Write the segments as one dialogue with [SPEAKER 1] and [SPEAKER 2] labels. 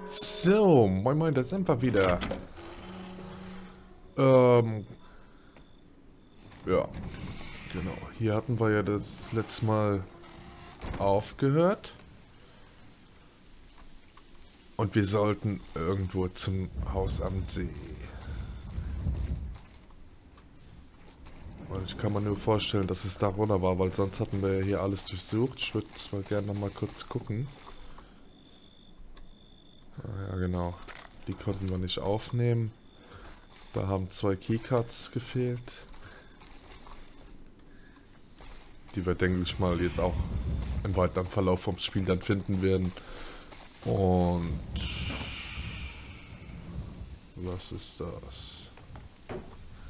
[SPEAKER 1] So, moin moin, da sind wir wieder. Ähm, ja, genau. Hier hatten wir ja das letzte Mal aufgehört. Und wir sollten irgendwo zum Haus am See. Und ich kann mir nur vorstellen, dass es da runter war, weil sonst hatten wir ja hier alles durchsucht. Ich würde zwar gerne noch mal kurz gucken. Ah, ja, genau. Die konnten wir nicht aufnehmen. Da haben 2 Keycards gefehlt. Die wir, denke ich mal, jetzt auch im weiteren Verlauf vom Spiel dann finden werden. Und was ist das?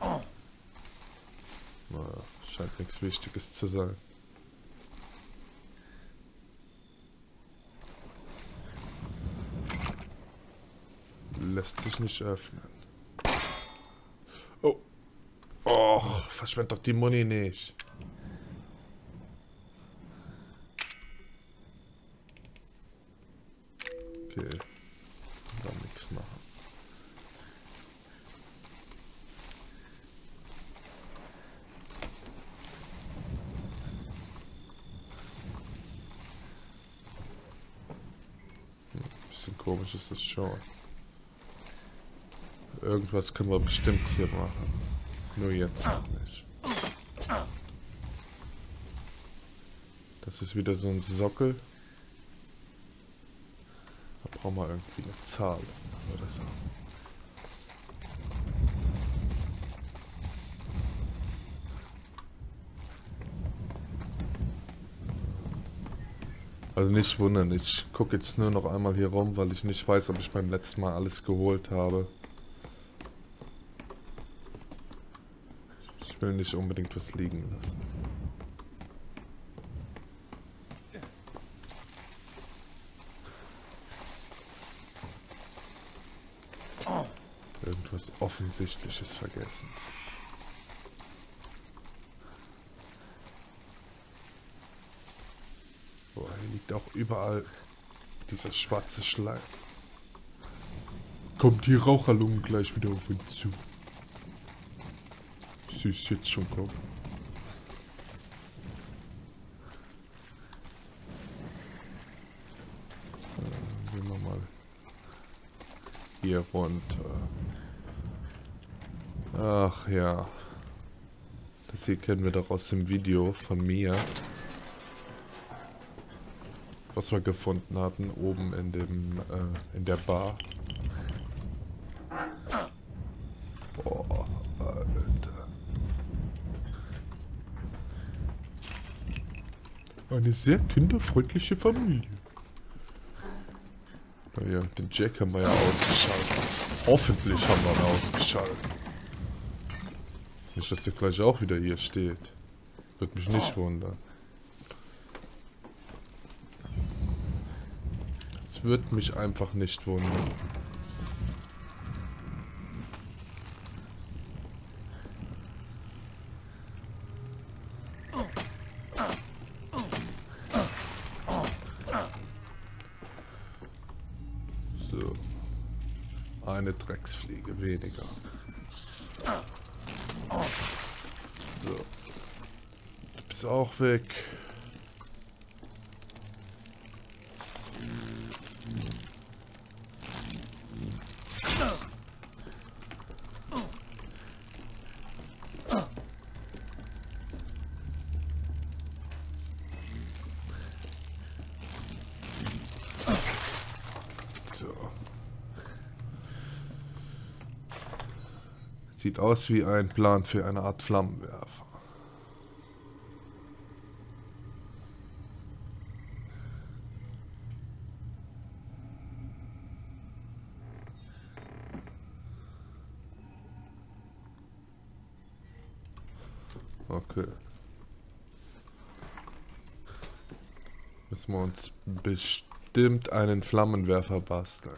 [SPEAKER 1] Naja, scheint nichts Wichtiges zu sein. Lässt sich nicht öffnen. Oh. Och, verschwend doch die Muni nicht. Okay. Dann nichts machen. Bisschen komisch ist das schon. Irgendwas können wir bestimmt hier machen. Nur jetzt noch nicht. Das ist wieder so ein Sockel. Da brauchen wir irgendwie eine Zahl oder so. Also nicht wundern, ich gucke jetzt nur noch einmal hier rum, weil ich nicht weiß, ob ich beim letzten Mal alles geholt habe. Ich will nicht unbedingt was liegen lassen. Irgendwas Offensichtliches vergessen. Boah, hier liegt auch überall dieser schwarze Schleim. Kommt die Raucherlunge gleich wieder auf uns zu. Ich sehe es jetzt schon kommen. Gehen wir mal hier runter. Ach ja. Das hier kennen wir doch aus dem Video von mir. Was wir gefunden hatten, oben in dem, in der Bar. Boah, Alter. Eine sehr kinderfreundliche Familie. Naja, den Jack haben wir ja ausgeschaltet. Hoffentlich haben wir ihn ausgeschaltet. Nicht, dass der gleich auch wieder hier steht. Würde mich nicht wundern. Es wird mich einfach nicht wundern. So. Eine Drecksfliege weniger. So. Du bist auch weg. So. Sieht aus wie ein Plan für eine Art Flammenwerfer. Okay. Müssen wir uns bestimmt einen Flammenwerfer basteln.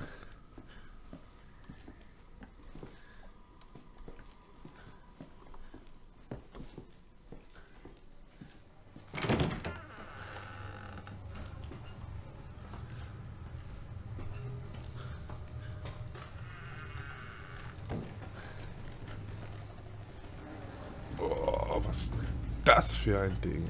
[SPEAKER 1] das für ein Ding?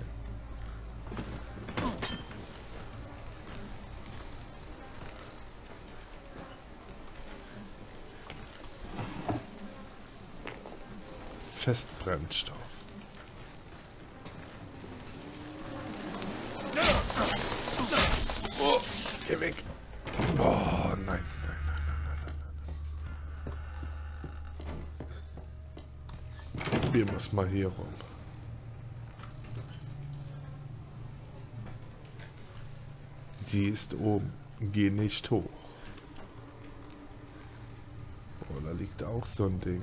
[SPEAKER 1] Festbrennstoff. Oh, geh weg. Oh, nein, nein, nein, nein, nein, nein. Wir müssen mal hier rum. Sie ist oben. Geh nicht hoch. Oh, da liegt auch so ein Ding.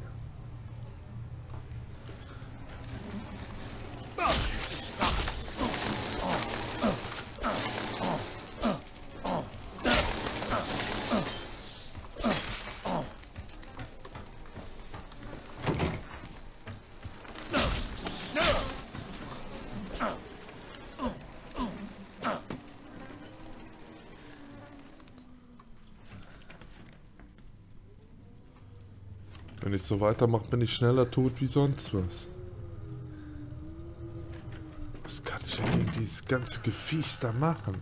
[SPEAKER 1] Wenn ich so weitermache, bin ich schneller tot wie sonst was. Was kann ich denn gegen dieses ganze Gefies da machen?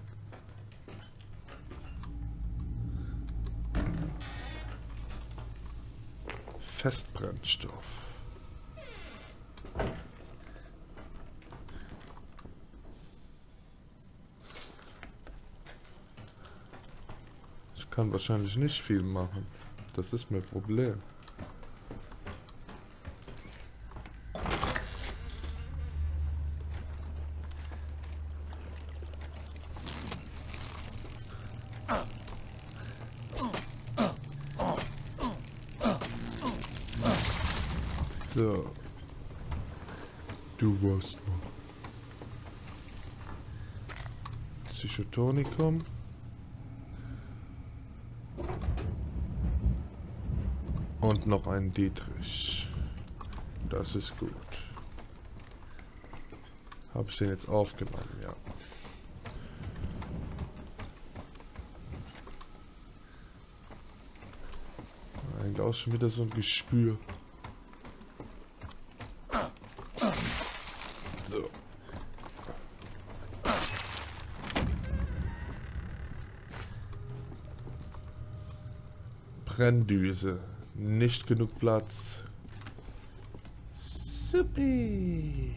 [SPEAKER 1] Festbrennstoff. Ich kann wahrscheinlich nicht viel machen. Das ist mein Problem. So. Du warst noch. Psychotonikum. Und noch ein Dietrich. Das ist gut. Habe ich den jetzt aufgenommen, ja. Eigentlich auch schon wieder so ein Gespür. So. Brenndüse. Nicht genug Platz. Supi.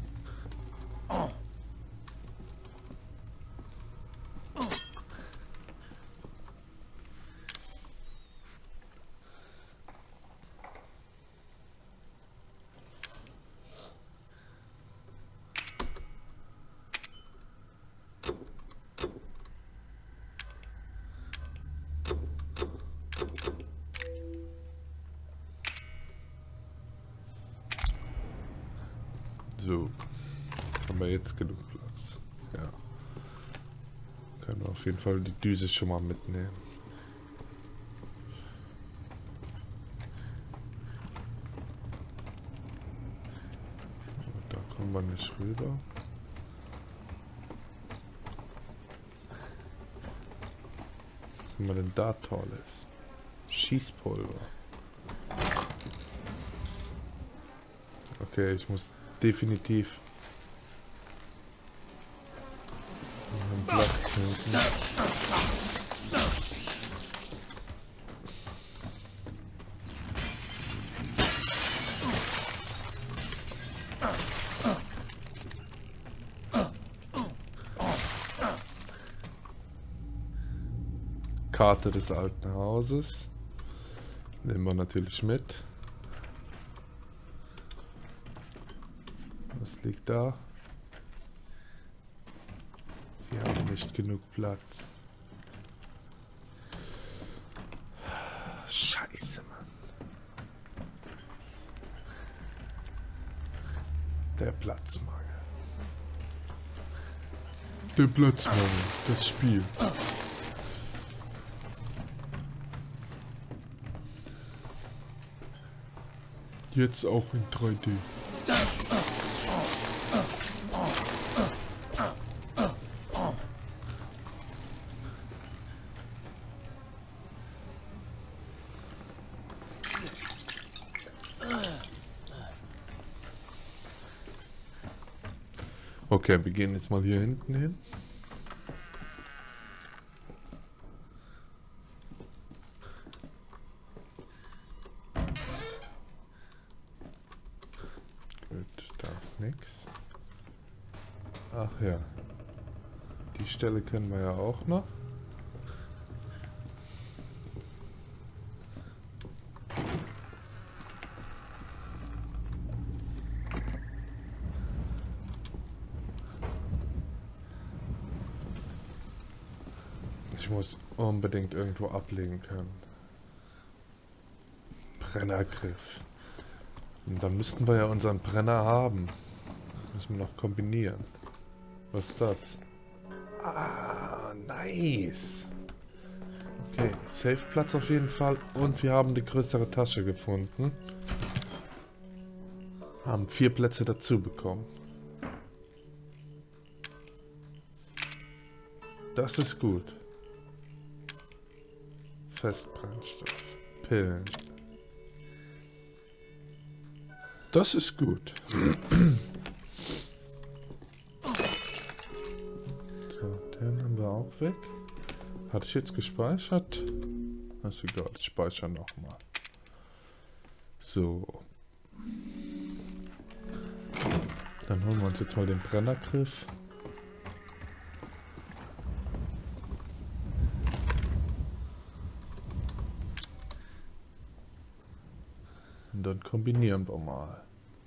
[SPEAKER 1] So, haben wir jetzt genug Platz. Ja. Können wir auf jeden Fall die Düse schon mal mitnehmen. Da kommen wir nicht rüber. Was haben wir denn da Tolles? Schießpulver. Okay, ich muss definitiv einen Platz finden. Karte des alten Hauses. Nehmen wir natürlich mit. Was liegt da? Sie haben nicht genug Platz. Scheiße, Mann. Der Platzmangel. Der Platzmangel. Das Spiel. Jetzt auch in 3D. Okay, wir gehen jetzt mal hier hinten hin. Gut, da ist nichts. Ach ja. Die Stelle kennen wir ja auch noch. Ich muss unbedingt irgendwo ablegen können. Brennergriff. Und dann müssten wir ja unseren Brenner haben. Müssen wir noch kombinieren. Was ist das? Ah, nice. Okay, Safe-Platz auf jeden Fall. Und wir haben die größere Tasche gefunden. Haben 4 Plätze dazu bekommen. Das ist gut. Festbrennstoff. Pillen. Das ist gut. So, den haben wir auch weg. Hatte ich jetzt gespeichert? Das ist egal, ich speichere nochmal. So. Dann holen wir uns jetzt mal den Brennergriff. Und dann kombinieren wir mal.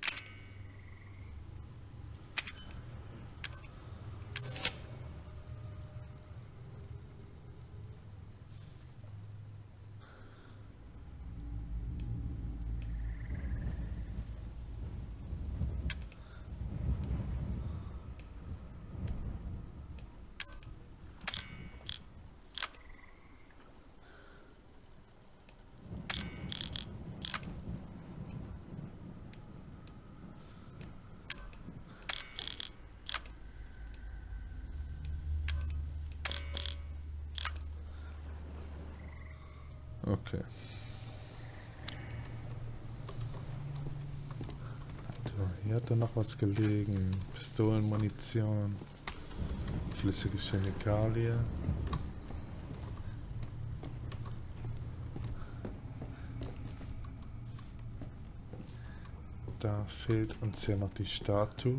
[SPEAKER 1] Okay. So, hier hat er noch was gelegen. Pistolenmunition. Flüssige Chemikalie. Da fehlt uns ja noch die Statue.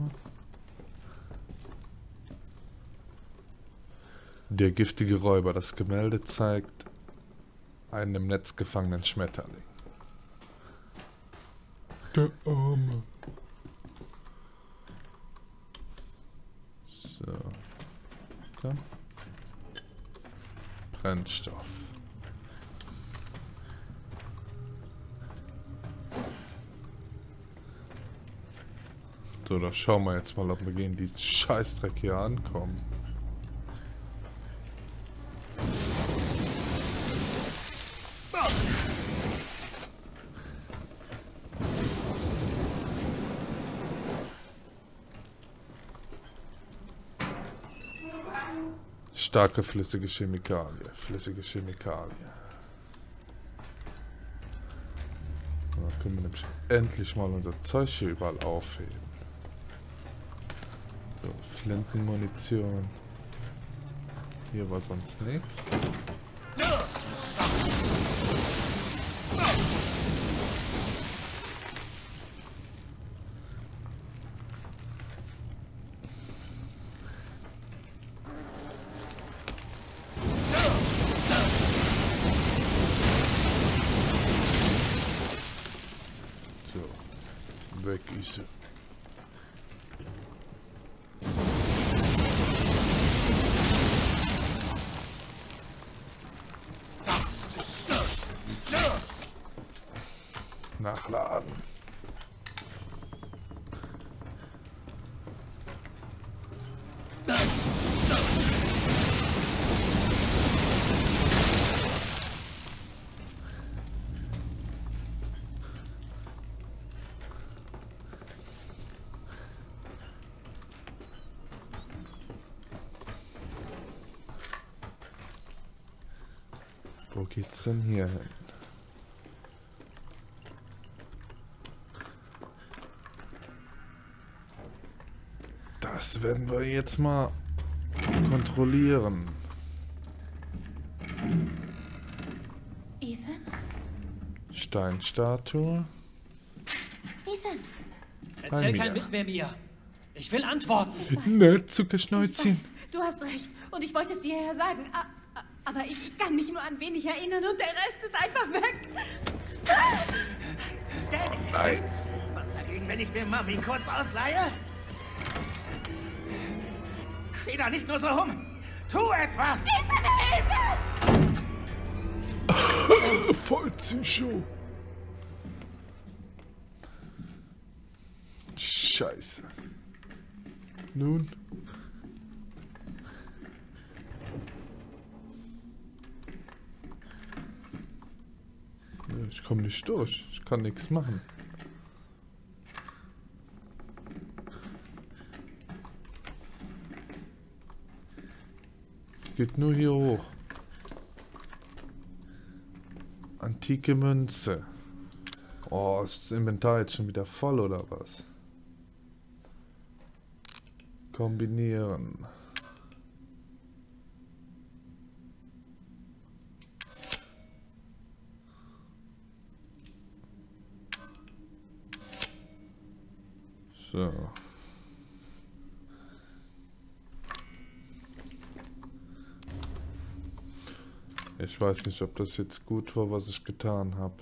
[SPEAKER 1] Der giftige Räuber. Das Gemälde zeigt einen im Netz gefangenen Schmetterling. Der Arme. So. Komm. Brennstoff. So, da schauen wir jetzt mal, ob wir gegen diesen Scheißdreck hier ankommen. Starke flüssige Chemikalie. Flüssige Chemikalie. Da können wir nämlich endlich mal unser Zeug hier überall aufheben. So, Flintenmunition. Hier war sonst nichts. Weg ist sie. Nachladen. Wo geht's denn hier hin? Das Das werden wir jetzt mal kontrollieren.
[SPEAKER 2] Ethan?
[SPEAKER 1] Steinstatue.
[SPEAKER 2] Ethan!
[SPEAKER 3] Erzähl
[SPEAKER 1] Mia.
[SPEAKER 3] kein Mist mehr, Mia. Ich will Antworten.
[SPEAKER 1] Ne, Zuckerschnäuzchen.
[SPEAKER 2] Du hast recht. Und ich wollte es dir ja sagen. Aber ich kann mich nur an wenig erinnern und der Rest ist einfach weg.
[SPEAKER 4] Danny,
[SPEAKER 1] Nein.
[SPEAKER 4] stimmt's? Was dagegen, wenn ich mir Mami kurz ausleihe? Steh da nicht nur so rum. Tu etwas!
[SPEAKER 1] Voll Psycho. Scheiße. Nun. Ja, ich komme nicht durch. Ich kann nichts machen. Geht nur hier hoch. Antike Münze. Oh, ist das Inventar jetzt schon wieder voll oder was? Kombinieren. So. Ich weiß nicht, ob das jetzt gut war, was ich getan habe.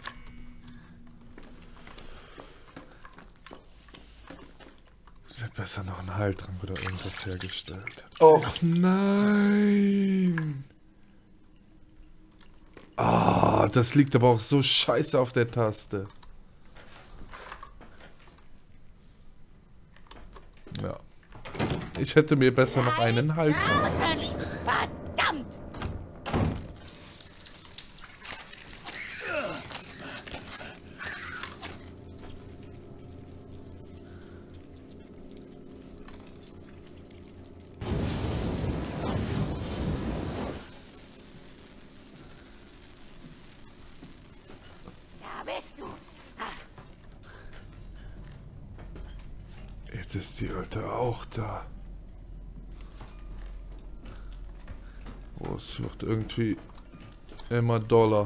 [SPEAKER 1] Ich hätte besser noch einen Heiltrank oder irgendwas hergestellt. Och nein! Ah, das liegt aber auch so scheiße auf der Taste. Ja. Ich hätte mir besser noch einen Heiltrank.
[SPEAKER 2] Verdammt! Da bist du.
[SPEAKER 1] Jetzt ist die Alte auch da. Oh, es wird irgendwie immer doller.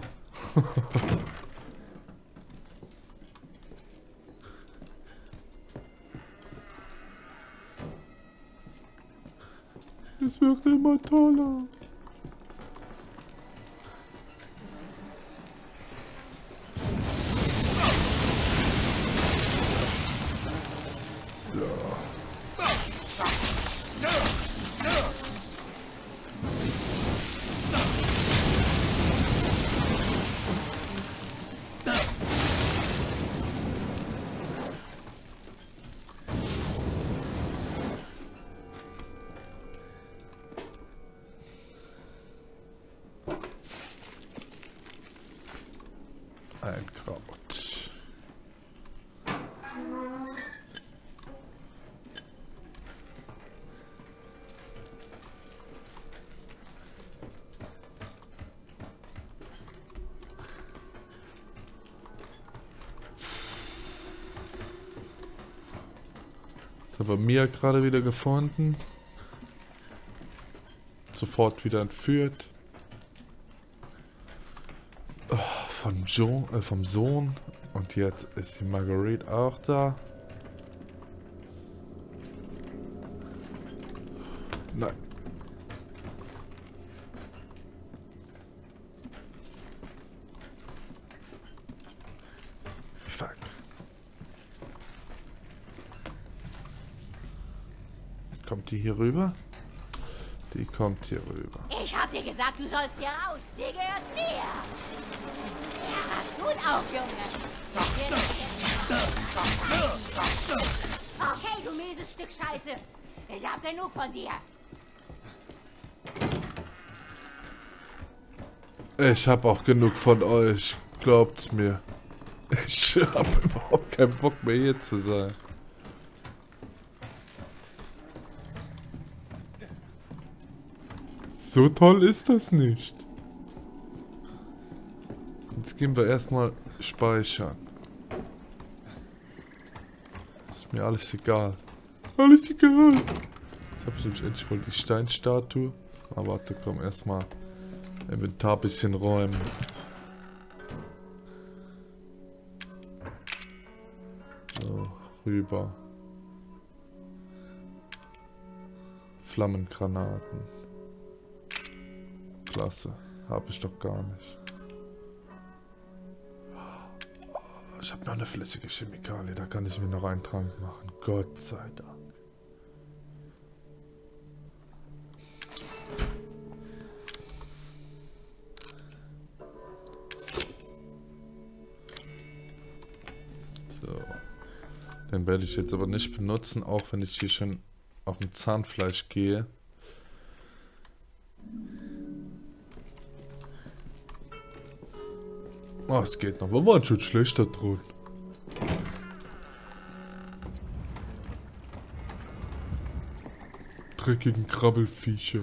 [SPEAKER 1] Es wird immer toller. Ein Kraut. Jetzt haben wir Mia gerade wieder gefunden. Sofort wieder entführt. Vom Sohn. Und jetzt ist die Marguerite auch da. Nein. Fuck. Kommt die hier rüber? Die kommt hier rüber.
[SPEAKER 2] Ich hab dir gesagt, du sollst hier raus. Die gehört mir. Ja, pass gut auf, Junge. Okay, du mieses Stück Scheiße. Ich hab genug von dir.
[SPEAKER 1] Ich hab auch genug von euch. Glaubt's mir. Ich hab überhaupt keinen Bock mehr hier zu sein. So toll ist das nicht. Jetzt gehen wir erstmal speichern. Ist mir alles egal. Alles egal. Jetzt habe ich nämlich endlich mal die Steinstatue. Aber warte, komm, erstmal Inventar ein bisschen räumen. So, rüber. Flammengranaten. Klasse. Habe ich doch gar nicht. Ich habe noch eine flüssige Chemikalie. Da kann ich mir noch einen Trank machen. Gott sei Dank. So. Den werde ich jetzt aber nicht benutzen, auch wenn ich hier schon auf dem Zahnfleisch gehe. Oh, es geht noch. Wir waren schon schlechter drin. Dreckigen Krabbelviecher.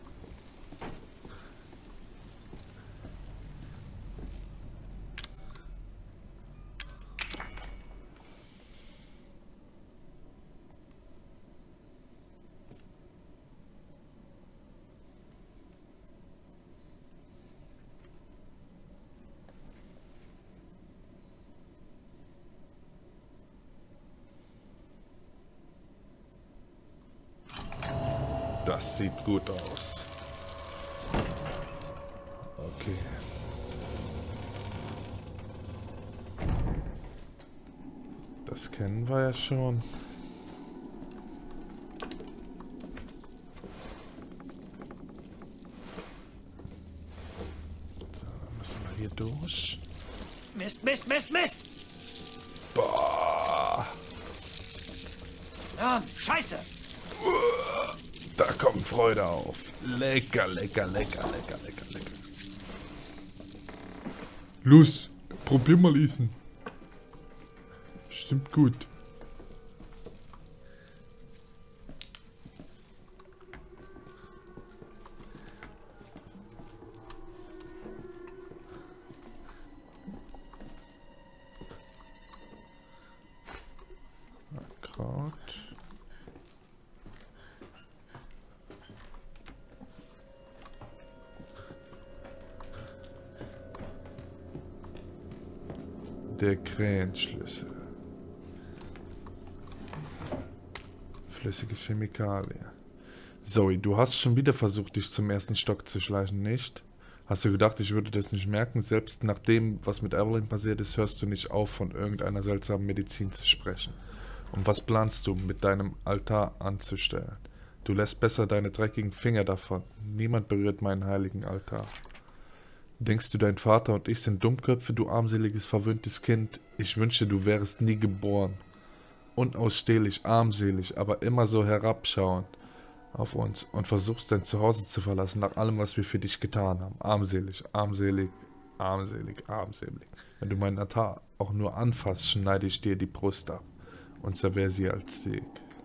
[SPEAKER 1] Das sieht gut aus. Okay. Das kennen wir ja schon. So, dann müssen wir hier durch.
[SPEAKER 3] Mist, Mist, Mist, Mist!
[SPEAKER 1] Boah.
[SPEAKER 3] Ja, Scheiße!
[SPEAKER 1] Da kommt Freude auf. Lecker, lecker, lecker, lecker, lecker, lecker. Los, probier mal essen. Stimmt gut. Kraut. Der Krähenschlüssel. Flüssige Chemikalie. Zoe, du hast schon wieder versucht, dich zum ersten Stock zu schleichen, nicht? Hast du gedacht, ich würde das nicht merken? Selbst nach dem, was mit Evelyn passiert ist, hörst du nicht auf, von irgendeiner seltsamen Medizin zu sprechen. Und was planst du, mit deinem Altar anzustellen? Du lässt besser deine dreckigen Finger davon. Niemand berührt meinen heiligen Altar. Denkst du, dein Vater und ich sind Dummköpfe, du armseliges, verwöhntes Kind? Ich wünschte, du wärest nie geboren. Unausstehlich, armselig, aber immer so herabschauend auf uns und versuchst dein Zuhause zu verlassen, nach allem, was wir für dich getan haben. Armselig, armselig, armselig, armselig. Wenn du meinen Altar auch nur anfasst, schneide ich dir die Brust ab und zerwehr sie als Sieg.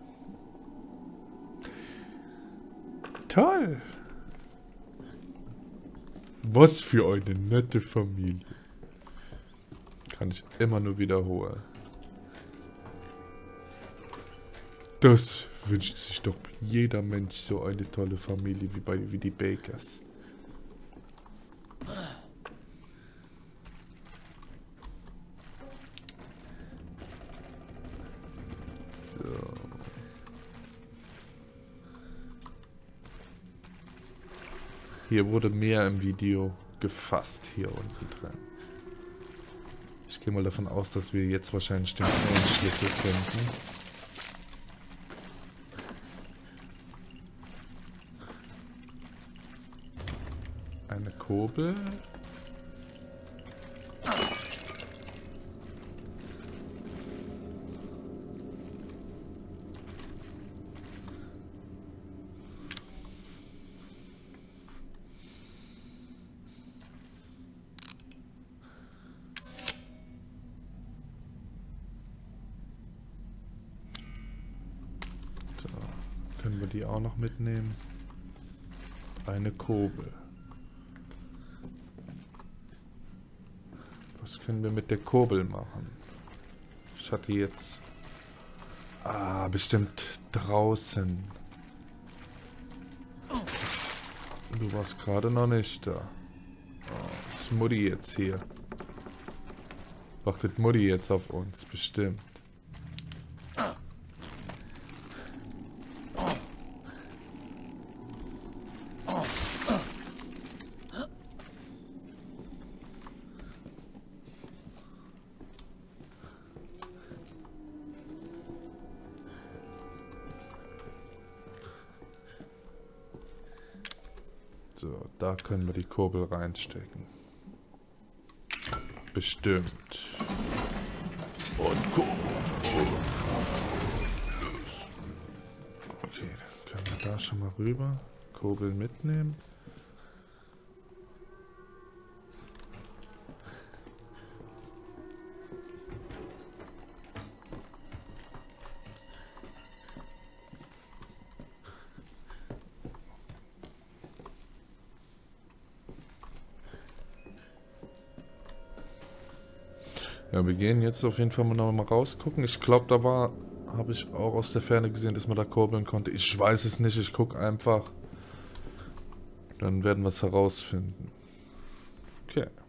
[SPEAKER 1] Toll! Was für eine nette Familie. Kann ich immer nur wiederholen. Das wünscht sich doch jeder Mensch, so eine tolle Familie wie die Bakers. So. Hier wurde mehr im Video gefasst, hier unten drin. Ich gehe mal davon aus, dass wir jetzt wahrscheinlich den Schlüssel finden. Eine Kurbel. Können wir die auch noch mitnehmen? Eine Kurbel. Was können wir mit der Kurbel machen? Ich hatte jetzt... bestimmt draußen. Du warst gerade noch nicht da. Oh, ist Mutti jetzt hier? Wartet Mutti jetzt auf uns? Bestimmt. So, da können wir die Kurbel reinstecken. Bestimmt. Und Kurbel. Okay, dann können wir da schon mal rüber. Kurbel mitnehmen. Ja, wir gehen jetzt auf jeden Fall noch mal rausgucken. Ich glaube, da habe ich auch aus der Ferne gesehen, dass man da kurbeln konnte. Ich weiß es nicht, ich gucke einfach. Dann werden wir es herausfinden. Okay.